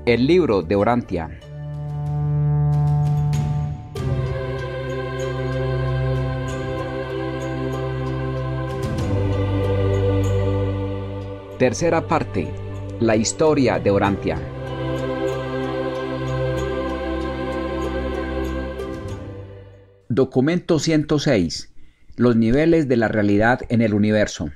El libro de Orantia. Tercera parte. La historia de Orantia. Documento 106. Los niveles de la realidad en el universo.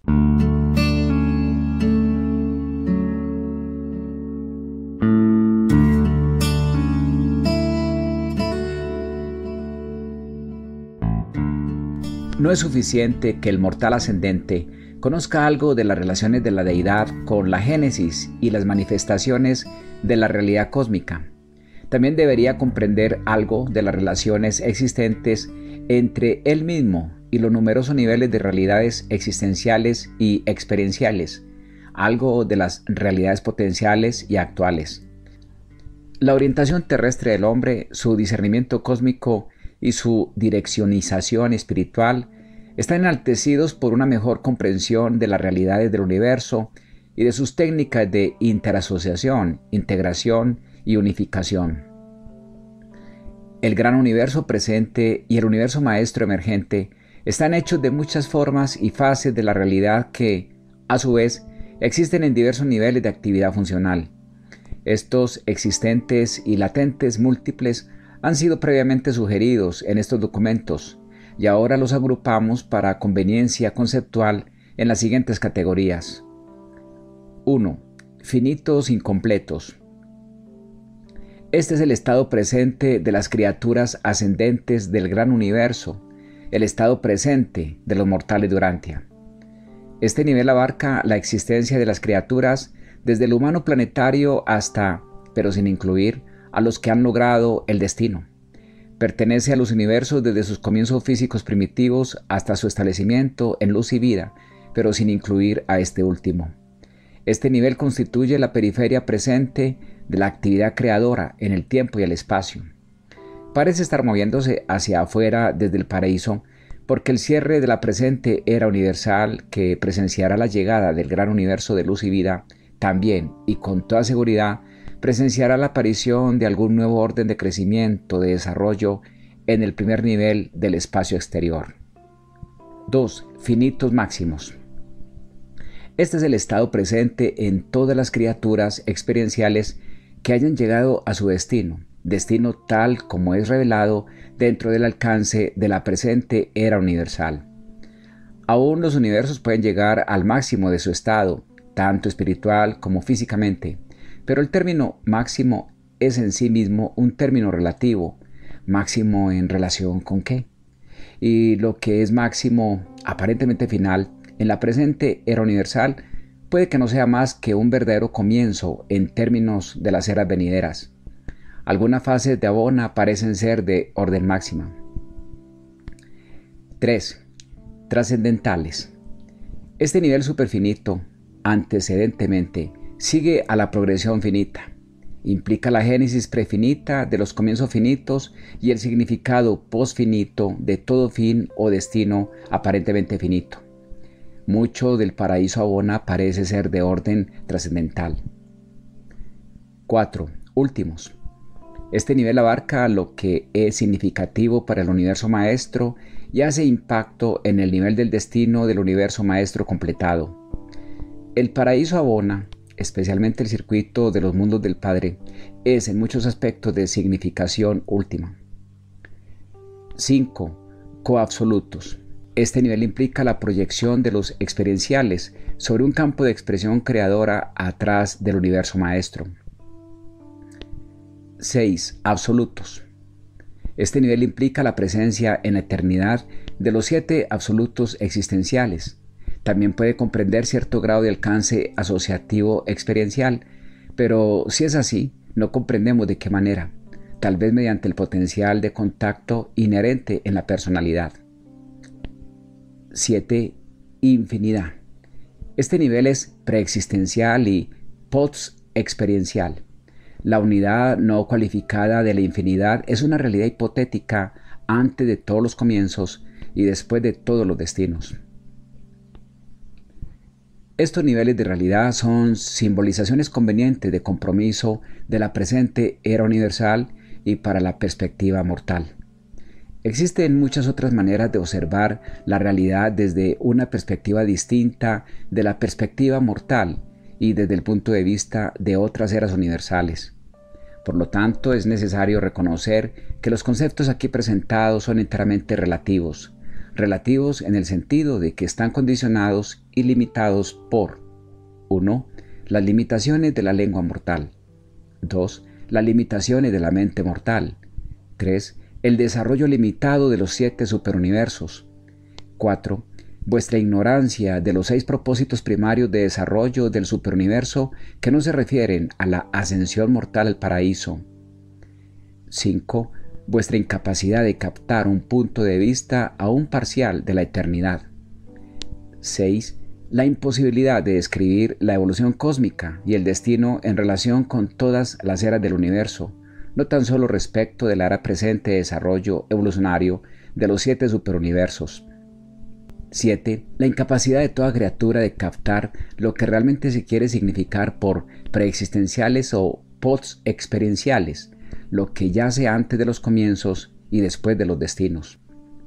No es suficiente que el mortal ascendente conozca algo de las relaciones de la deidad con la génesis y las manifestaciones de la realidad cósmica. También debería comprender algo de las relaciones existentes entre él mismo y los numerosos niveles de realidades existenciales y experienciales, algo de las realidades potenciales y actuales. La orientación terrestre del hombre, su discernimiento cósmico y su direccionización espiritual están enaltecidos por una mejor comprensión de las realidades del universo y de sus técnicas de interasociación, integración y unificación. El gran universo presente y el universo maestro emergente están hechos de muchas formas y fases de la realidad que, a su vez, existen en diversos niveles de actividad funcional. Estos existentes y latentes múltiples han sido previamente sugeridos en estos documentos y ahora los agrupamos para conveniencia conceptual en las siguientes categorías. 1. Finitos incompletos. Este es el estado presente de las criaturas ascendentes del gran universo, el estado presente de los mortales de Orantia. Este nivel abarca la existencia de las criaturas desde el humano planetario hasta, pero sin incluir, a los que han logrado el destino. Pertenece a los universos desde sus comienzos físicos primitivos hasta su establecimiento en luz y vida, pero sin incluir a este último. Este nivel constituye la periferia presente de la actividad creadora en el tiempo y el espacio. Parece estar moviéndose hacia afuera desde el paraíso, porque el cierre de la presente era universal que presenciará la llegada del gran universo de luz y vida, también y con toda seguridad presenciará la aparición de algún nuevo orden de crecimiento, de desarrollo en el primer nivel del espacio exterior. 2. Finitos máximos. Este es el estado presente en todas las criaturas experienciales que hayan llegado a su destino tal como es revelado dentro del alcance de la presente era universal. Aún los universos pueden llegar al máximo de su estado, tanto espiritual como físicamente, pero el término máximo es en sí mismo un término relativo. ¿Máximo en relación con qué? Y lo que es máximo, aparentemente final, en la presente era universal, puede que no sea más que un verdadero comienzo en términos de las eras venideras. Algunas fases de Abona parecen ser de orden máxima. 3. Trascendentales. Este nivel superfinito, antecedentemente, sigue a la progresión finita. Implica la génesis prefinita de los comienzos finitos y el significado posfinito de todo fin o destino aparentemente finito. Mucho del paraíso Abona parece ser de orden trascendental. 4. Últimos. Este nivel abarca lo que es significativo para el universo maestro y hace impacto en el nivel del destino del universo maestro completado. El paraíso Abona, especialmente el circuito de los mundos del Padre, es en muchos aspectos de significación última. 5. Coabsolutos. Este nivel implica la proyección de los experienciales sobre un campo de expresión creadora atrás del universo maestro. 6. Absolutos. Este nivel implica la presencia en la eternidad de los 7 absolutos existenciales. También puede comprender cierto grado de alcance asociativo experiencial, pero si es así, no comprendemos de qué manera, tal vez mediante el potencial de contacto inherente en la personalidad. 7. Infinidad. Este nivel es preexistencial y post-experiencial. La unidad no cualificada de la infinidad es una realidad hipotética antes de todos los comienzos y después de todos los destinos. Estos niveles de realidad son simbolizaciones convenientes de compromiso de la presente era universal y para la perspectiva mortal. Existen muchas otras maneras de observar la realidad desde una perspectiva distinta de la perspectiva mortal y desde el punto de vista de otras eras universales. Por lo tanto, es necesario reconocer que los conceptos aquí presentados son enteramente relativos en el sentido de que están condicionados y limitados por 1. Las limitaciones de la lengua mortal. 2. Las limitaciones de la mente mortal. 3. El desarrollo limitado de los 7 superuniversos. 4. Vuestra ignorancia de los 6 propósitos primarios de desarrollo del superuniverso que no se refieren a la ascensión mortal al paraíso. 5. Vuestra incapacidad de captar un punto de vista aún parcial de la eternidad. 6. La imposibilidad de describir la evolución cósmica y el destino en relación con todas las eras del universo, no tan solo respecto de la era presente de desarrollo evolucionario de los 7 superuniversos. 7. La incapacidad de toda criatura de captar lo que realmente se quiere significar por preexistenciales o post-experienciales, lo que yace antes de los comienzos y después de los destinos.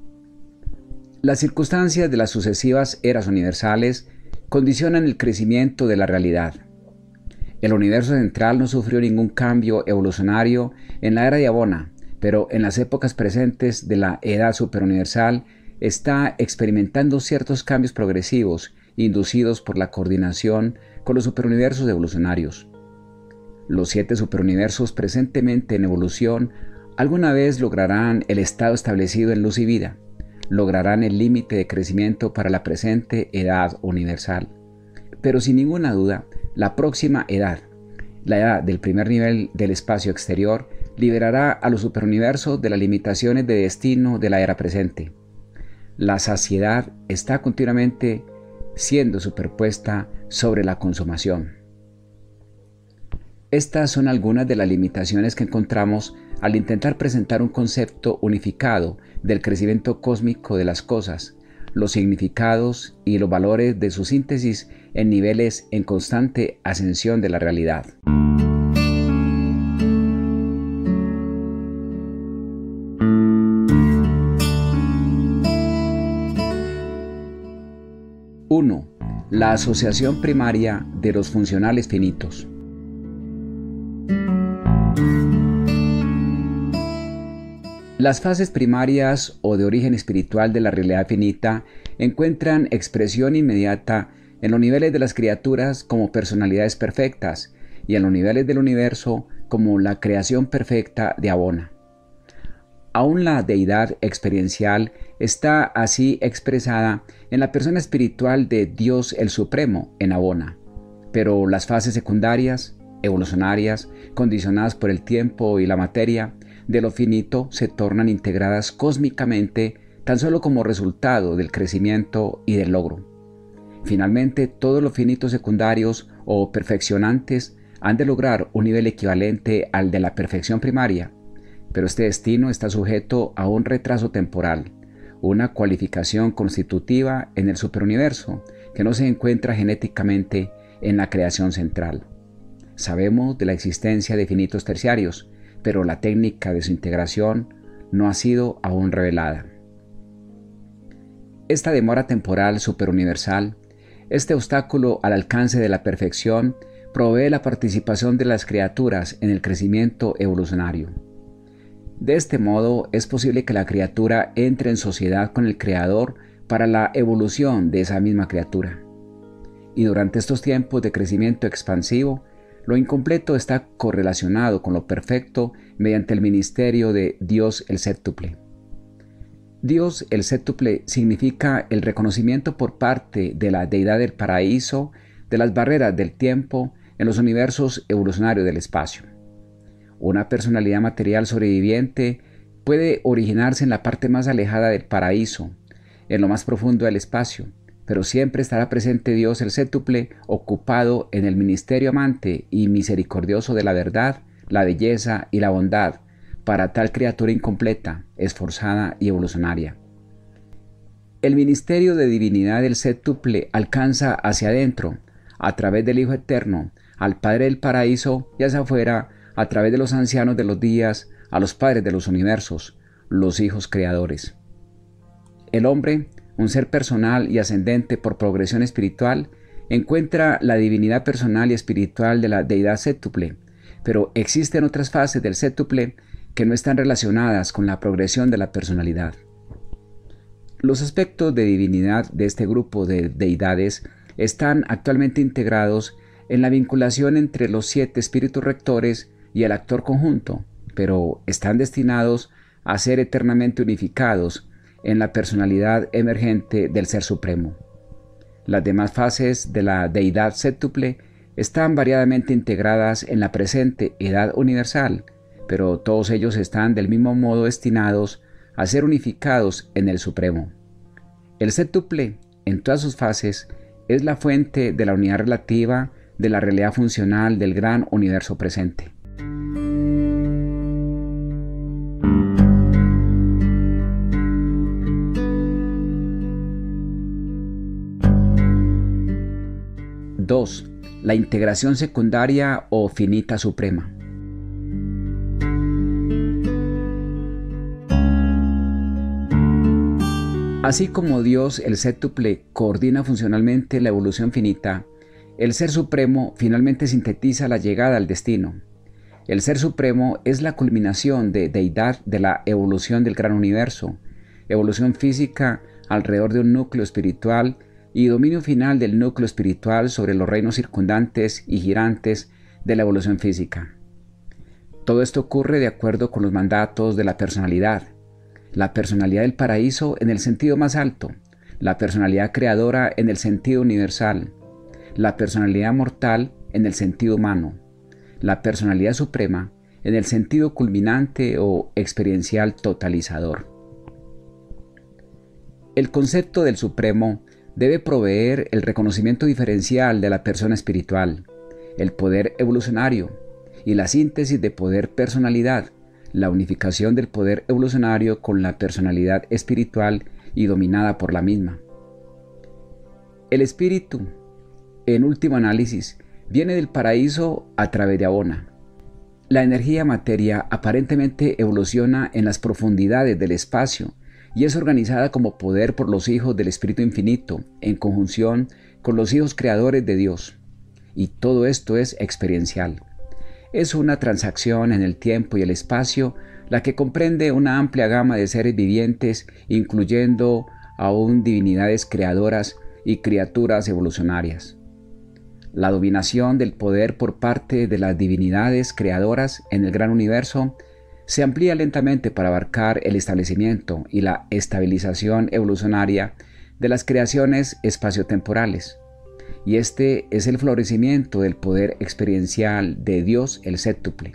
Las circunstancias de las sucesivas eras universales condicionan el crecimiento de la realidad. El universo central no sufrió ningún cambio evolucionario en la era de Abona, pero en las épocas presentes de la edad superuniversal está experimentando ciertos cambios progresivos inducidos por la coordinación con los superuniversos evolucionarios. Los 7 superuniversos presentemente en evolución alguna vez lograrán el estado establecido en luz y vida, lograrán el límite de crecimiento para la presente edad universal. Pero sin ninguna duda, la próxima edad, la edad del primer nivel del espacio exterior, liberará a los superuniversos de las limitaciones de destino de la era presente. La saciedad está continuamente siendo superpuesta sobre la consumación. Estas son algunas de las limitaciones que encontramos al intentar presentar un concepto unificado del crecimiento cósmico de las cosas, los significados y los valores de su síntesis en niveles en constante ascensión de la realidad. Uno. La asociación primaria de los funcionales finitos. Las fases primarias o de origen espiritual de la realidad finita encuentran expresión inmediata en los niveles de las criaturas como personalidades perfectas y en los niveles del universo como la creación perfecta de Abona. Aún la deidad experiencial está así expresada en la persona espiritual de Dios el Supremo en Abona, pero las fases secundarias, evolucionarias, condicionadas por el tiempo y la materia, de lo finito se tornan integradas cósmicamente tan solo como resultado del crecimiento y del logro. Finalmente, todos los finitos secundarios o perfeccionantes han de lograr un nivel equivalente al de la perfección primaria, pero este destino está sujeto a un retraso temporal, una cualificación constitutiva en el superuniverso que no se encuentra genéticamente en la creación central. Sabemos de la existencia de finitos terciarios, pero la técnica de su integración no ha sido aún revelada. Esta demora temporal superuniversal, este obstáculo al alcance de la perfección, provee la participación de las criaturas en el crecimiento evolucionario. De este modo, es posible que la criatura entre en sociedad con el Creador para la evolución de esa misma criatura. Y durante estos tiempos de crecimiento expansivo, lo incompleto está correlacionado con lo perfecto mediante el ministerio de Dios el Séptuple. Dios el Séptuple significa el reconocimiento por parte de la deidad del paraíso de las barreras del tiempo en los universos evolucionarios del espacio. Una personalidad material sobreviviente puede originarse en la parte más alejada del paraíso, en lo más profundo del espacio, pero siempre estará presente Dios el Séptuple ocupado en el ministerio amante y misericordioso de la verdad, la belleza y la bondad para tal criatura incompleta, esforzada y evolucionaria. El ministerio de divinidad del séptuple alcanza hacia adentro, a través del Hijo Eterno, al Padre del Paraíso, y hacia afuera, a través de los ancianos de los días, a los padres de los universos, los hijos creadores. El hombre, un ser personal y ascendente por progresión espiritual, encuentra la divinidad personal y espiritual de la deidad séptuple, pero existen otras fases del séptuple que no están relacionadas con la progresión de la personalidad. Los aspectos de divinidad de este grupo de deidades están actualmente integrados en la vinculación entre los 7 espíritus rectores y el actor conjunto, pero están destinados a ser eternamente unificados en la personalidad emergente del Ser Supremo. Las demás fases de la deidad séptuple están variadamente integradas en la presente edad universal, pero todos ellos están del mismo modo destinados a ser unificados en el Supremo. El séptuple, en todas sus fases, es la fuente de la unidad relativa de la realidad funcional del gran universo presente. Dos, la integración secundaria o finita suprema. Así como Dios, el séptuple, coordina funcionalmente la evolución finita, el Ser Supremo finalmente sintetiza la llegada al destino. El Ser Supremo es la culminación de deidad de la evolución del gran universo, evolución física alrededor de un núcleo espiritual y dominio final del núcleo espiritual sobre los reinos circundantes y girantes de la evolución física. Todo esto ocurre de acuerdo con los mandatos de la personalidad del paraíso en el sentido más alto, la personalidad creadora en el sentido universal, la personalidad mortal en el sentido humano, la personalidad suprema en el sentido culminante o experiencial totalizador. El concepto del Supremo debe proveer el reconocimiento diferencial de la persona espiritual, el poder evolucionario y la síntesis de poder-personalidad, la unificación del poder evolucionario con la personalidad espiritual y dominada por la misma. El espíritu, en último análisis, viene del paraíso a través de Abona. La energía materia aparentemente evoluciona en las profundidades del espacio y es organizada como poder por los hijos del Espíritu Infinito, en conjunción con los hijos creadores de Dios. Y todo esto es experiencial. Es una transacción en el tiempo y el espacio, la que comprende una amplia gama de seres vivientes, incluyendo aún divinidades creadoras y criaturas evolucionarias. La dominación del poder por parte de las divinidades creadoras en el gran universo se amplía lentamente para abarcar el establecimiento y la estabilización evolucionaria de las creaciones espaciotemporales. Y este es el florecimiento del poder experiencial de Dios el séptuple.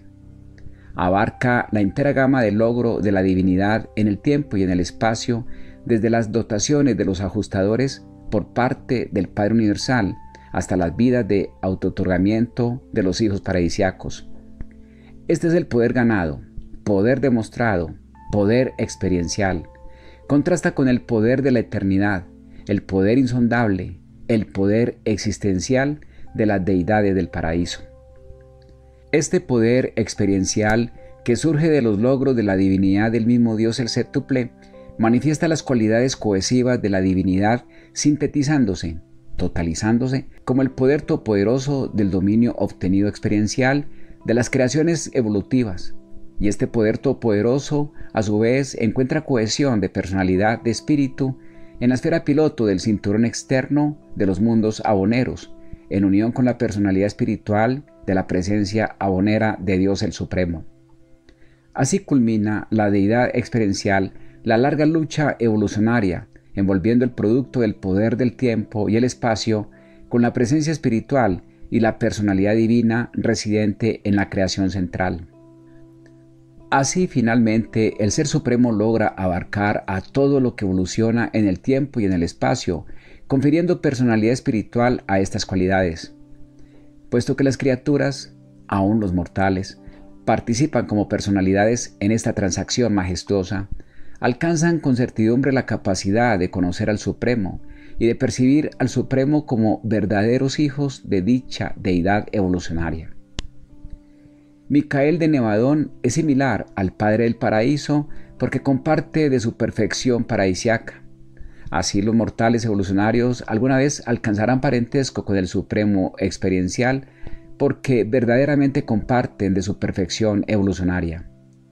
Abarca la entera gama del logro de la divinidad en el tiempo y en el espacio, desde las dotaciones de los ajustadores por parte del Padre Universal hasta las vidas de autootorgamiento de los hijos paradisiacos. Este es el poder ganado, poder demostrado, poder experiencial. Contrasta con el poder de la eternidad, el poder insondable, el poder existencial de las deidades del paraíso. Este poder experiencial, que surge de los logros de la divinidad del mismo Dios el séptuple, manifiesta las cualidades cohesivas de la divinidad sintetizándose, totalizándose, como el poder todopoderoso del dominio obtenido experiencial de las creaciones evolutivas. Y este poder todopoderoso, a su vez, encuentra cohesión de personalidad, de espíritu, en la esfera piloto del cinturón externo de los mundos aboneros, en unión con la personalidad espiritual de la presencia abonera de Dios el Supremo. Así culmina la deidad experiencial la larga lucha evolucionaria, envolviendo el producto del poder del tiempo y el espacio con la presencia espiritual y la personalidad divina residente en la creación central. Así, finalmente, el Ser Supremo logra abarcar a todo lo que evoluciona en el tiempo y en el espacio, confiriendo personalidad espiritual a estas cualidades. Puesto que las criaturas, aún los mortales, participan como personalidades en esta transacción majestuosa, alcanzan con certidumbre la capacidad de conocer al Supremo y de percibir al Supremo como verdaderos hijos de dicha deidad evolucionaria. Micael de Nevadón es similar al Padre del Paraíso porque comparte de su perfección paradisiaca. Así los mortales evolucionarios alguna vez alcanzarán parentesco con el Supremo experiencial porque verdaderamente comparten de su perfección evolucionaria.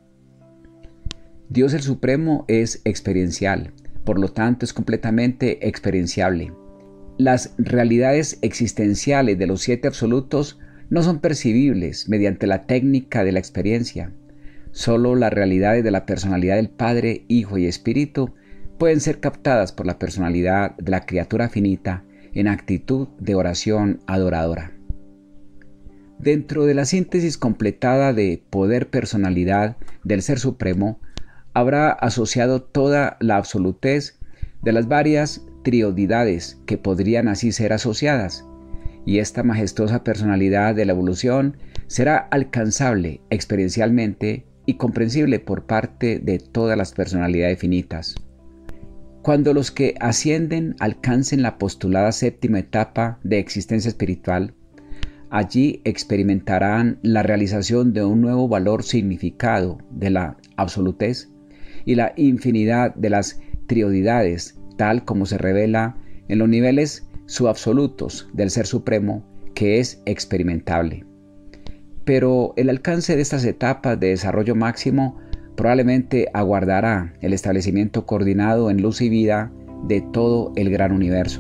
Dios el Supremo es experiencial, por lo tanto es completamente experienciable. Las realidades existenciales de los 7 absolutos no son percibibles mediante la técnica de la experiencia. Solo las realidades de la personalidad del Padre, Hijo y Espíritu pueden ser captadas por la personalidad de la criatura finita en actitud de oración adoradora. Dentro de la síntesis completada de poder-personalidad del Ser Supremo, habrá asociado toda la absolutez de las varias triodidades que podrían así ser asociadas, y esta majestuosa personalidad de la evolución será alcanzable experiencialmente y comprensible por parte de todas las personalidades finitas. Cuando los que ascienden alcancen la postulada 7ª etapa de existencia espiritual, allí experimentarán la realización de un nuevo valor significado de la absolutez y la infinidad de las triodidades, tal como se revela en los niveles subabsolutos del Ser Supremo, que es experimentable. Pero el alcance de estas etapas de desarrollo máximo probablemente aguardará el establecimiento coordinado en luz y vida de todo el gran universo.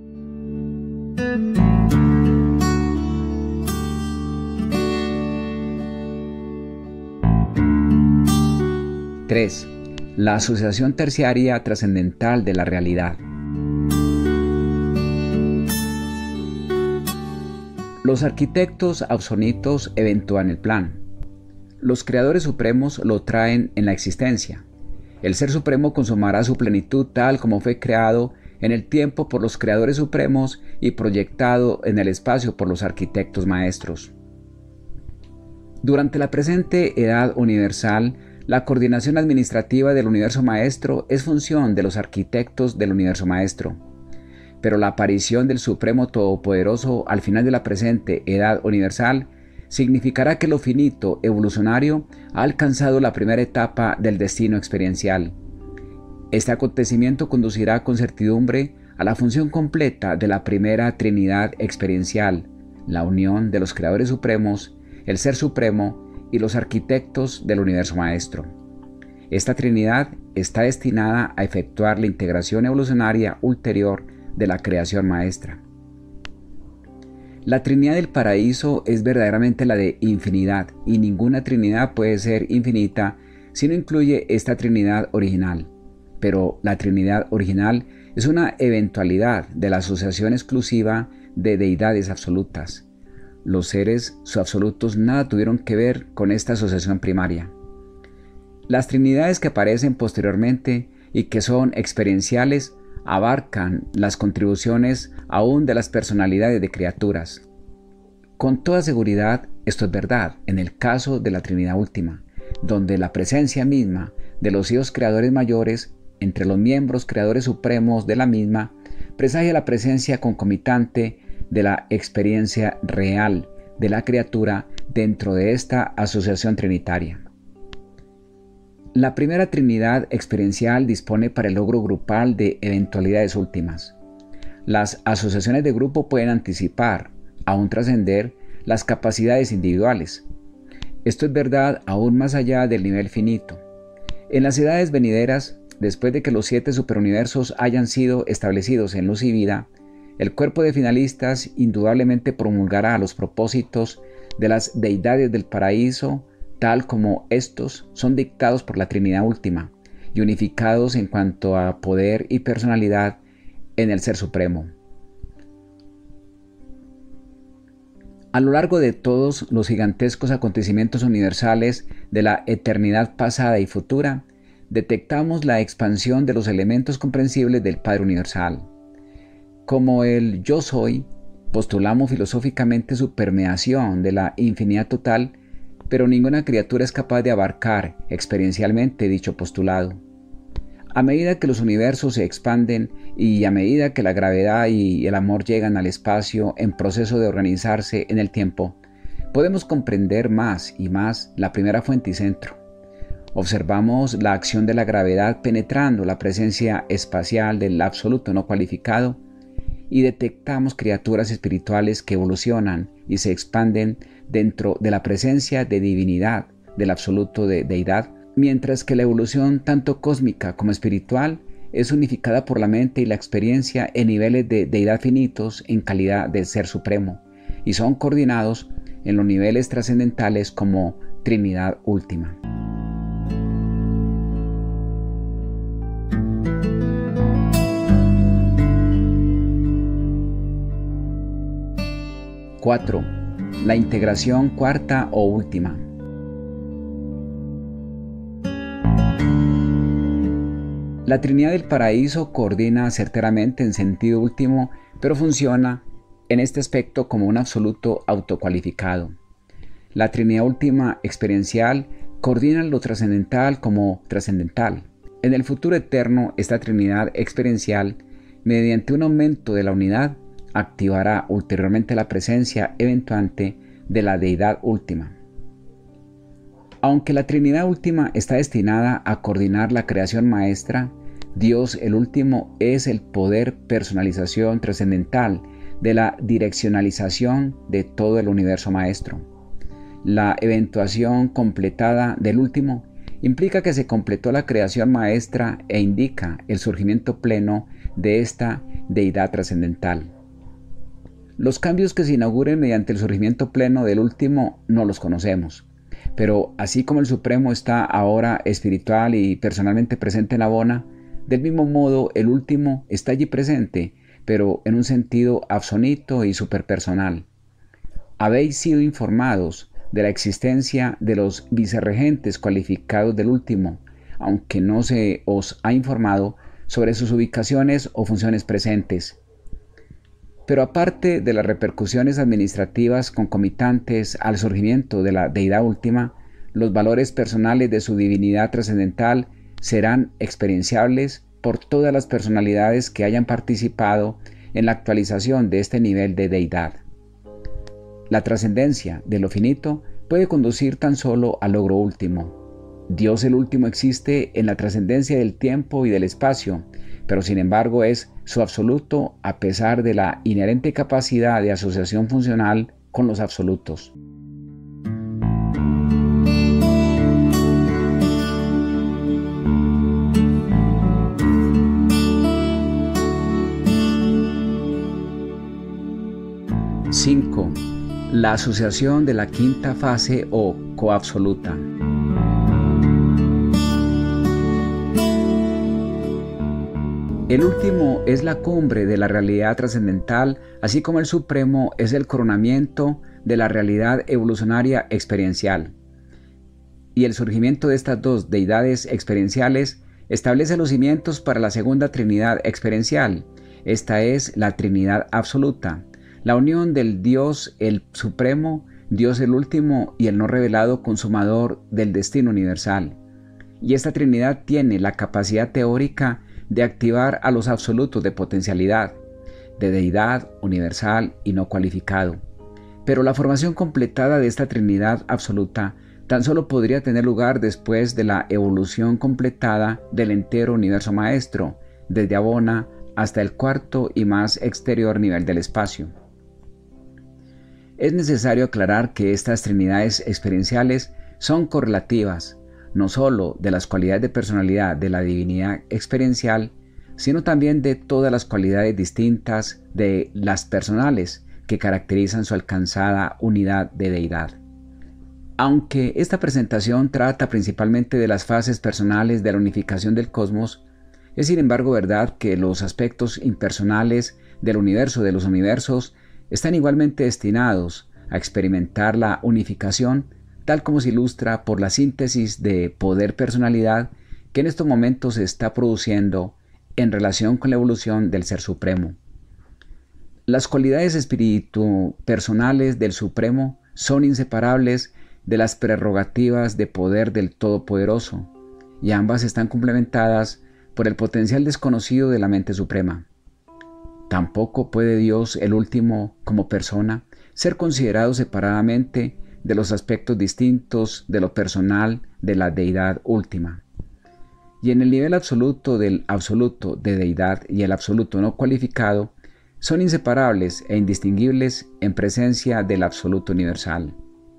(3) La asociación terciaria trascendental de la realidad. Los arquitectos absonitos eventúan el plan. Los creadores supremos lo traen en la existencia. El Ser Supremo consumará su plenitud tal como fue creado en el tiempo por los creadores supremos y proyectado en el espacio por los arquitectos maestros. Durante la presente edad universal, la coordinación administrativa del universo maestro es función de los arquitectos del universo maestro. Pero la aparición del Supremo Todopoderoso al final de la presente edad universal significará que lo finito evolucionario ha alcanzado la primera etapa del destino experiencial. Este acontecimiento conducirá con certidumbre a la función completa de la primera Trinidad experiencial, la unión de los creadores supremos, el Ser Supremo y los arquitectos del universo maestro. Esta Trinidad está destinada a efectuar la integración evolucionaria ulterior de la creación maestra. La Trinidad del Paraíso es verdaderamente la de infinidad, y ninguna Trinidad puede ser infinita si no incluye esta Trinidad original. Pero la Trinidad original es una eventualidad de la asociación exclusiva de deidades absolutas. Los seres subabsolutos nada tuvieron que ver con esta asociación primaria. Las Trinidades que aparecen posteriormente y que son experienciales abarcan las contribuciones aún de las personalidades de criaturas. Con toda seguridad esto es verdad en el caso de la Trinidad Última, donde la presencia misma de los hijos creadores mayores entre los miembros creadores supremos de la misma presagia la presencia concomitante de la experiencia real de la criatura dentro de esta asociación trinitaria. La primera Trinidad experiencial dispone para el logro grupal de eventualidades últimas. Las asociaciones de grupo pueden anticipar, aún trascender, las capacidades individuales. Esto es verdad aún más allá del nivel finito. En las edades venideras, después de que los 7 superuniversos hayan sido establecidos en luz y vida, el cuerpo de finalistas indudablemente promulgará los propósitos de las deidades del paraíso, tal como estos son dictados por la Trinidad Última y unificados en cuanto a poder y personalidad en el Ser Supremo. A lo largo de todos los gigantescos acontecimientos universales de la eternidad pasada y futura, detectamos la expansión de los elementos comprensibles del Padre Universal. Como el Yo Soy, postulamos filosóficamente su permeación de la infinidad total, pero ninguna criatura es capaz de abarcar experiencialmente dicho postulado. A medida que los universos se expanden y a medida que la gravedad y el amor llegan al espacio en proceso de organizarse en el tiempo, podemos comprender más y más la primera fuente y centro. Observamos la acción de la gravedad penetrando la presencia espacial del absoluto no cualificado y detectamos criaturas espirituales que evolucionan y se expanden dentro de la presencia de divinidad del absoluto de deidad, mientras que la evolución tanto cósmica como espiritual es unificada por la mente y la experiencia en niveles de deidad finitos en calidad de ser supremo y son coordinados en los niveles trascendentales como Trinidad Última. Cuatro, la integración cuarta o última. La Trinidad del Paraíso coordina certeramente en sentido último, pero funciona en este aspecto como un absoluto autocualificado. La Trinidad Última experiencial coordina lo trascendental como trascendental. En el futuro eterno, esta Trinidad experiencial, mediante un aumento de la unidad, activará ulteriormente la presencia eventuante de la Deidad Última. Aunque la Trinidad Última está destinada a coordinar la creación maestra, Dios el Último es el poder personalización trascendental de la direccionalización de todo el universo maestro. La eventuación completada del Último implica que se completó la creación maestra e indica el surgimiento pleno de esta deidad trascendental. Los cambios que se inauguren mediante el surgimiento pleno del Último no los conocemos, pero así como el Supremo está ahora espiritual y personalmente presente en Abona, del mismo modo el Último está allí presente, pero en un sentido absonito y superpersonal. Habéis sido informados de la existencia de los vicerregentes cualificados del Último, aunque no se os ha informado sobre sus ubicaciones o funciones presentes. Pero aparte de las repercusiones administrativas concomitantes al surgimiento de la Deidad Última, los valores personales de su divinidad trascendental serán experienciables por todas las personalidades que hayan participado en la actualización de este nivel de deidad. La trascendencia de lo finito puede conducir tan solo al logro último. Dios el Último existe en la trascendencia del tiempo y del espacio, pero sin embargo es su absoluto a pesar de la inherente capacidad de asociación funcional con los absolutos. Cinco, la asociación de la quinta fase o coabsoluta. El Último es la cumbre de la realidad trascendental, así como el Supremo es el coronamiento de la realidad evolucionaria experiencial. Y el surgimiento de estas dos deidades experienciales establece los cimientos para la segunda Trinidad experiencial. Esta es la Trinidad absoluta, la unión del Dios el Supremo, Dios el Último y el no revelado consumador del destino universal. Y esta Trinidad tiene la capacidad teórica de activar a los absolutos de potencialidad, de deidad universal y no cualificado. Pero la formación completada de esta Trinidad absoluta tan solo podría tener lugar después de la evolución completada del entero universo maestro, desde Abona hasta el cuarto y más exterior nivel del espacio. Es necesario aclarar que estas trinidades experienciales son correlativas, no sólo de las cualidades de personalidad de la divinidad experiencial, sino también de todas las cualidades distintas de las personales que caracterizan su alcanzada unidad de deidad. Aunque esta presentación trata principalmente de las fases personales de la unificación del cosmos, es sin embargo verdad que los aspectos impersonales del universo de los universos están igualmente destinados a experimentar la unificación, tal como se ilustra por la síntesis de poder-personalidad que en estos momentos se está produciendo en relación con la evolución del Ser Supremo. Las cualidades espíritu-personales del Supremo son inseparables de las prerrogativas de poder del Todopoderoso, y ambas están complementadas por el potencial desconocido de la mente suprema. Tampoco puede Dios, el último, como persona, ser considerado separadamente de los aspectos distintos de lo personal de la deidad última. Y en el nivel absoluto del absoluto de deidad y el absoluto no cualificado son inseparables e indistinguibles en presencia del absoluto universal.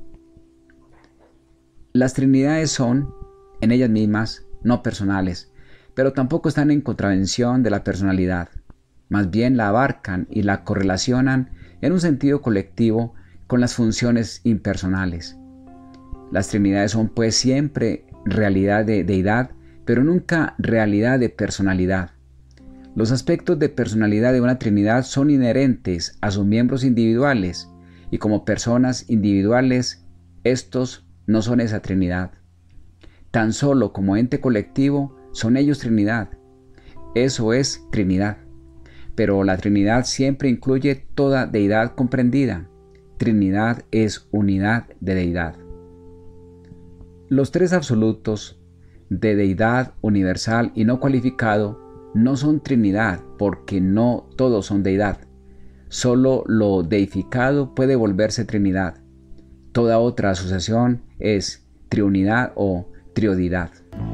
Las trinidades son, en ellas mismas, no personales, pero tampoco están en contravención de la personalidad. Más bien la abarcan y la correlacionan en un sentido colectivo con las funciones impersonales. Las trinidades son pues siempre realidad de deidad, pero nunca realidad de personalidad. Los aspectos de personalidad de una trinidad son inherentes a sus miembros individuales, y como personas individuales, estos no son esa trinidad. Tan solo como ente colectivo son ellos trinidad. Eso es Trinidad. Pero la Trinidad siempre incluye toda deidad comprendida. Trinidad es unidad de deidad. Los tres absolutos de deidad universal y no cualificado no son Trinidad porque no todos son deidad. Solo lo deificado puede volverse Trinidad. Toda otra asociación es triunidad o triodidad.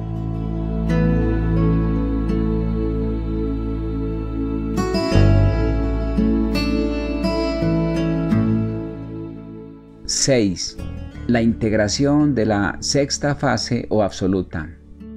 ¡6! La integración de la sexta fase o absoluta.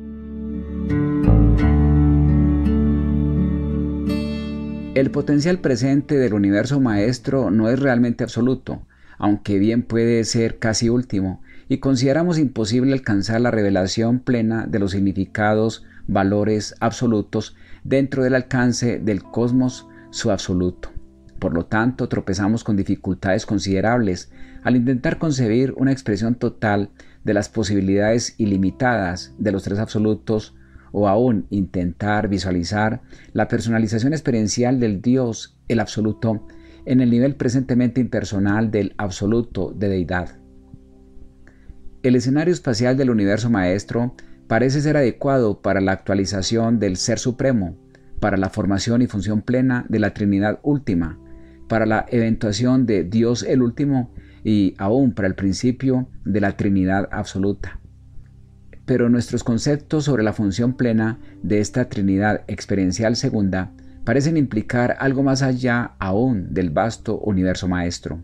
El potencial presente del universo maestro no es realmente absoluto, aunque bien puede ser casi último, y consideramos imposible alcanzar la revelación plena de los significados, valores absolutos dentro del alcance del cosmos su absoluto. Por lo tanto, tropezamos con dificultades considerables al intentar concebir una expresión total de las posibilidades ilimitadas de los tres absolutos, o aún intentar visualizar la personalización experiencial del Dios, el absoluto, en el nivel presentemente impersonal del absoluto de deidad. El escenario espacial del universo maestro parece ser adecuado para la actualización del Ser Supremo, para la formación y función plena de la Trinidad última, para la eventuación de Dios el último y aún para el principio de la Trinidad absoluta. Pero nuestros conceptos sobre la función plena de esta Trinidad experiencial segunda parecen implicar algo más allá aún del vasto universo maestro.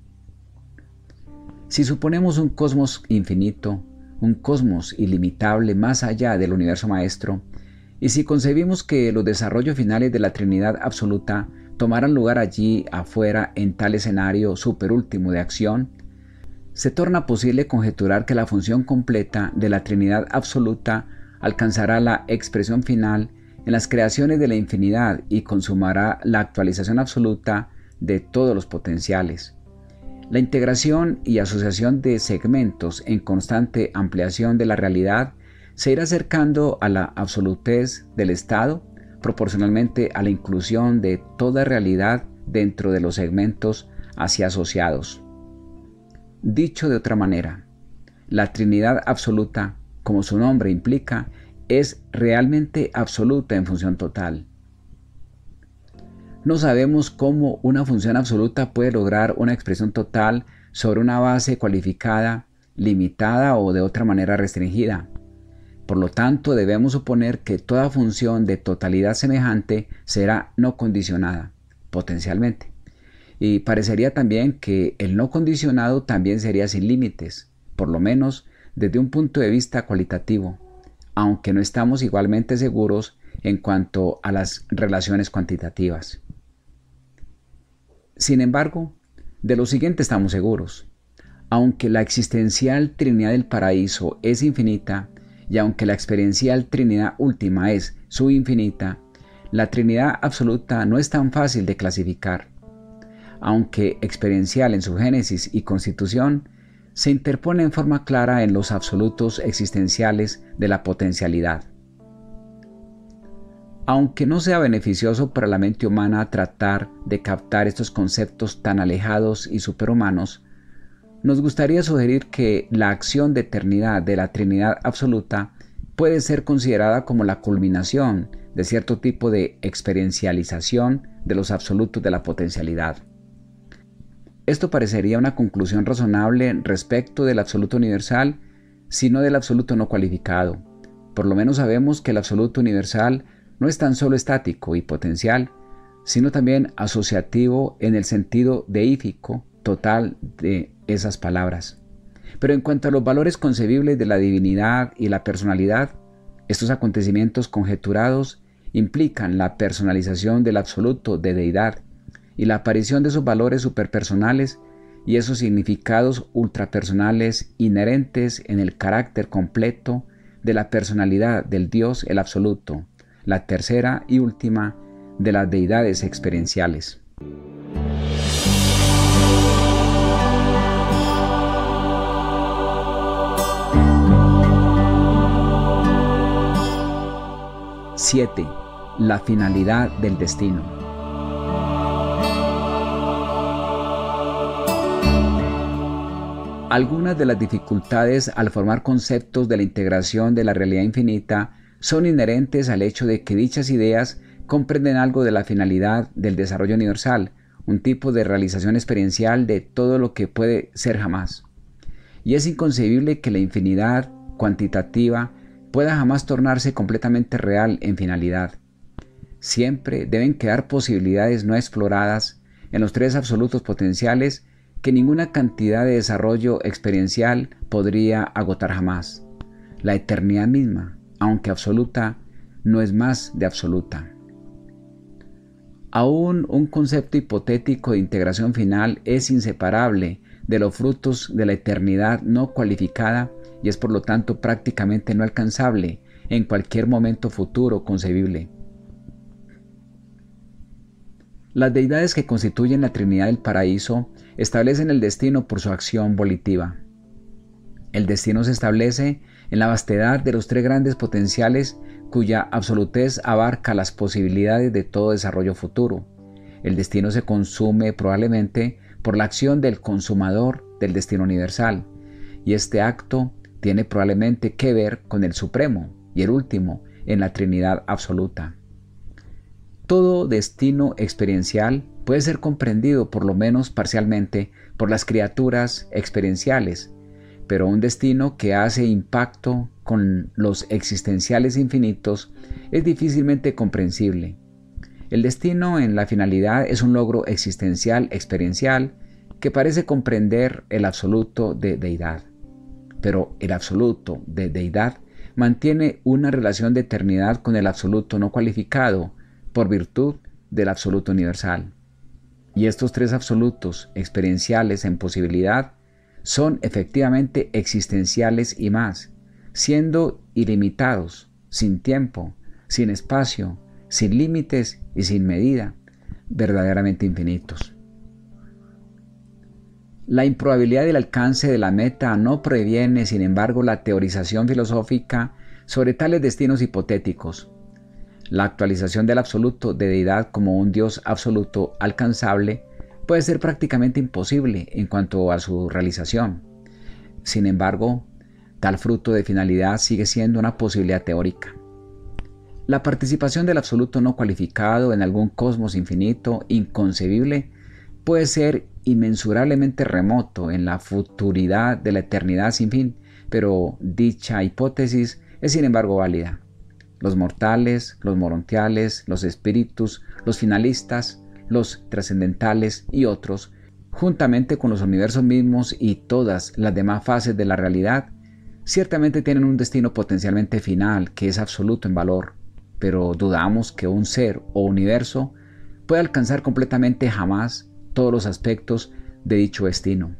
Si suponemos un cosmos infinito, un cosmos ilimitable más allá del universo maestro, y si concebimos que los desarrollos finales de la Trinidad absoluta tomaran lugar allí afuera en tal escenario superúltimo de acción, se torna posible conjeturar que la función completa de la Trinidad absoluta alcanzará la expresión final en las creaciones de la infinidad y consumará la actualización absoluta de todos los potenciales. La integración y asociación de segmentos en constante ampliación de la realidad se irá acercando a la absolutez del estado proporcionalmente a la inclusión de toda realidad dentro de los segmentos así asociados. Dicho de otra manera, la Trinidad absoluta, como su nombre implica, es realmente absoluta en función total. No sabemos cómo una función absoluta puede lograr una expresión total sobre una base cualificada, limitada o de otra manera restringida. Por lo tanto, debemos suponer que toda función de totalidad semejante será no condicionada, potencialmente. Y parecería también que el no condicionado también sería sin límites, por lo menos desde un punto de vista cualitativo, aunque no estamos igualmente seguros en cuanto a las relaciones cuantitativas. Sin embargo, de lo siguiente estamos seguros. Aunque la existencial Trinidad del Paraíso es infinita, y aunque la experiencial Trinidad última es subinfinita, la Trinidad absoluta no es tan fácil de clasificar. Aunque experiencial en su génesis y constitución, se interpone en forma clara en los absolutos existenciales de la potencialidad. Aunque no sea beneficioso para la mente humana tratar de captar estos conceptos tan alejados y superhumanos, nos gustaría sugerir que la acción de eternidad de la Trinidad absoluta puede ser considerada como la culminación de cierto tipo de experiencialización de los absolutos de la potencialidad. Esto parecería una conclusión razonable respecto del absoluto universal, sino del absoluto no cualificado. Por lo menos sabemos que el absoluto universal no es tan solo estático y potencial, sino también asociativo en el sentido deífico total de esas palabras. Pero en cuanto a los valores concebibles de la divinidad y la personalidad, estos acontecimientos conjeturados implican la personalización del absoluto de deidad y la aparición de esos valores superpersonales y esos significados ultrapersonales inherentes en el carácter completo de la personalidad del Dios el absoluto, la tercera y última de las deidades experienciales. Siete. La finalidad del destino. Algunas de las dificultades al formar conceptos de la integración de la realidad infinita son inherentes al hecho de que dichas ideas comprenden algo de la finalidad del desarrollo universal, un tipo de realización experiencial de todo lo que puede ser jamás. Y es inconcebible que la infinidad cuantitativa pueda jamás tornarse completamente real en finalidad. Siempre deben quedar posibilidades no exploradas en los tres absolutos potenciales que ninguna cantidad de desarrollo experiencial podría agotar jamás. La eternidad misma, aunque absoluta, no es más de absoluta. Aún un concepto hipotético de integración final es inseparable de los frutos de la eternidad no cualificada y es por lo tanto prácticamente no alcanzable en cualquier momento futuro concebible. Las deidades que constituyen la Trinidad del Paraíso establecen el destino por su acción volitiva. El destino se establece en la vastedad de los tres grandes potenciales cuya absolutez abarca las posibilidades de todo desarrollo futuro. El destino se consume probablemente por la acción del consumador del destino universal, y este acto tiene probablemente que ver con el supremo y el último en la Trinidad absoluta. Todo destino experiencial puede ser comprendido por lo menos parcialmente por las criaturas experienciales, pero un destino que hace impacto con los existenciales infinitos es difícilmente comprensible. El destino en la finalidad es un logro existencial experiencial que parece comprender el absoluto de deidad. Pero el absoluto de deidad mantiene una relación de eternidad con el absoluto no cualificado por virtud del absoluto universal. Y estos tres absolutos experienciales en posibilidad son efectivamente existenciales y más, siendo ilimitados, sin tiempo, sin espacio, sin límites y sin medida, verdaderamente infinitos. La improbabilidad del alcance de la meta no previene, sin embargo, la teorización filosófica sobre tales destinos hipotéticos. La actualización del absoluto de deidad como un Dios absoluto alcanzable puede ser prácticamente imposible en cuanto a su realización. Sin embargo, tal fruto de finalidad sigue siendo una posibilidad teórica. La participación del absoluto no cualificado en algún cosmos infinito, inconcebible, puede ser inmensurablemente remoto en la futuridad de la eternidad sin fin, pero dicha hipótesis es sin embargo válida. Los mortales, los morontiales, los espíritus, los finalistas, los trascendentales y otros, juntamente con los universos mismos y todas las demás fases de la realidad, ciertamente tienen un destino potencialmente final que es absoluto en valor, pero dudamos que un ser o universo pueda alcanzar completamente jamás todos los aspectos de dicho destino.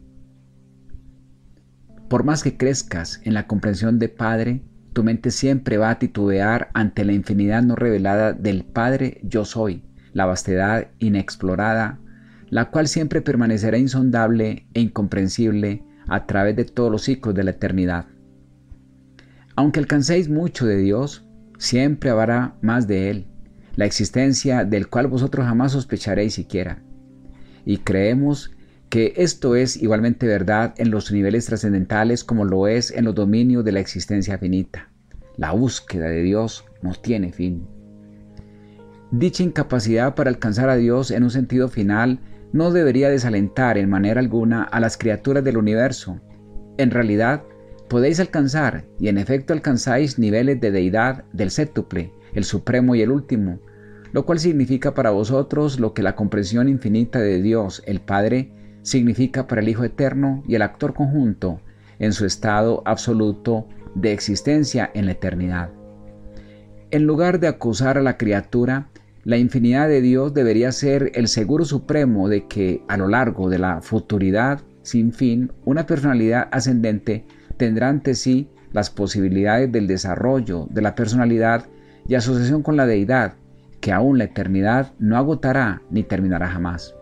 Por más que crezcas en la comprensión de Padre, tu mente siempre va a titubear ante la infinidad no revelada del Padre Yo Soy, la vastedad inexplorada, la cual siempre permanecerá insondable e incomprensible a través de todos los ciclos de la eternidad. Aunque alcancéis mucho de Dios, siempre habrá más de Él, la existencia del cual vosotros jamás sospecharéis siquiera. Y creemos que esto es igualmente verdad en los niveles trascendentales como lo es en los dominios de la existencia finita. la búsqueda de Dios no tiene fin. Dicha incapacidad para alcanzar a Dios en un sentido final no debería desalentar en manera alguna a las criaturas del universo. En realidad, podéis alcanzar, y en efecto alcanzáis, niveles de deidad del séptuple, el supremo y el último, lo cual significa para vosotros lo que la comprensión infinita de Dios, el Padre, significa para el Hijo Eterno y el actor conjunto en su estado absoluto de existencia en la eternidad. En lugar de acusar a la criatura, la infinidad de Dios debería ser el seguro supremo de que a lo largo de la futuridad sin fin, una personalidad ascendente tendrá ante sí las posibilidades del desarrollo de la personalidad y asociación con la deidad, que aún la eternidad no agotará ni terminará jamás.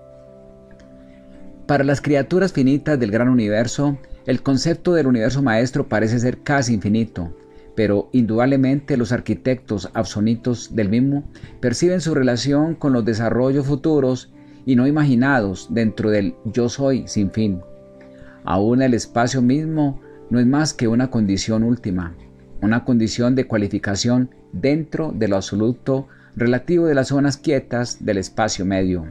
Para las criaturas finitas del gran universo, el concepto del universo maestro parece ser casi infinito, pero indudablemente los arquitectos absonitos del mismo perciben su relación con los desarrollos futuros y no imaginados dentro del yo soy sin fin. Aún el espacio mismo no es más que una condición última, una condición de cualificación dentro de lo absoluto relativo de las zonas quietas del espacio medio.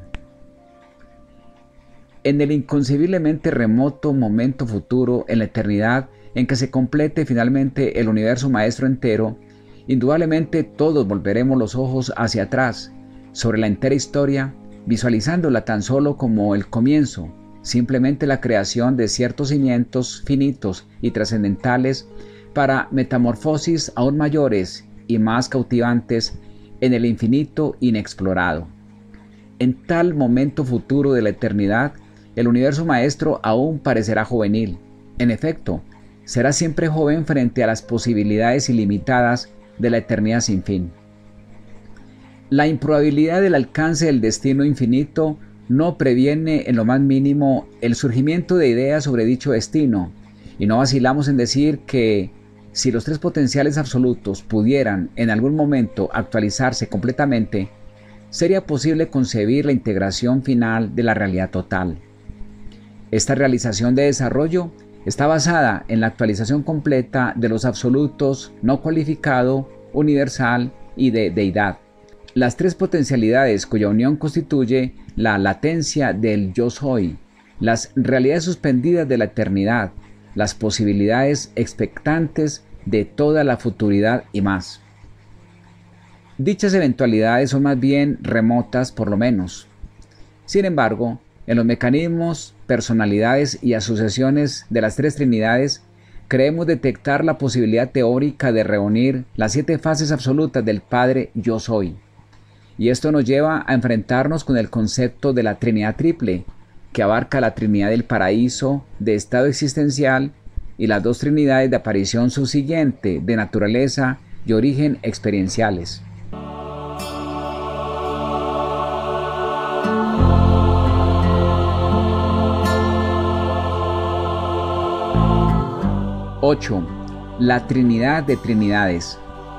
En el inconcebiblemente remoto momento futuro en la eternidad en que se complete finalmente el universo maestro entero, indudablemente todos volveremos los ojos hacia atrás, sobre la entera historia, visualizándola tan solo como el comienzo, simplemente la creación de ciertos cimientos finitos y trascendentales para metamorfosis aún mayores y más cautivantes en el infinito inexplorado. En tal momento futuro de la eternidad, el universo maestro aún parecerá juvenil. En efecto, será siempre joven frente a las posibilidades ilimitadas de la eternidad sin fin. La improbabilidad del alcance del destino infinito no previene en lo más mínimo el surgimiento de ideas sobre dicho destino, y no vacilamos en decir que si los tres potenciales absolutos pudieran en algún momento actualizarse completamente, sería posible concebir la integración final de la realidad total. Esta realización de desarrollo está basada en la actualización completa de los absolutos no cualificado, universal y de deidad. Las tres potencialidades cuya unión constituye la latencia del yo soy, las realidades suspendidas de la eternidad, las posibilidades expectantes de toda la futuridad y más. Dichas eventualidades son más bien remotas por lo menos. Sin embargo, en los mecanismos, personalidades y asociaciones de las tres trinidades, creemos detectar la posibilidad teórica de reunir las 7 fases absolutas del Padre Yo Soy. Y esto nos lleva a enfrentarnos con el concepto de la Trinidad Triple, que abarca la Trinidad del Paraíso, de estado existencial, y las 2 Trinidades de aparición subsiguiente, de naturaleza y origen experienciales. ¡8! La Trinidad de Trinidades.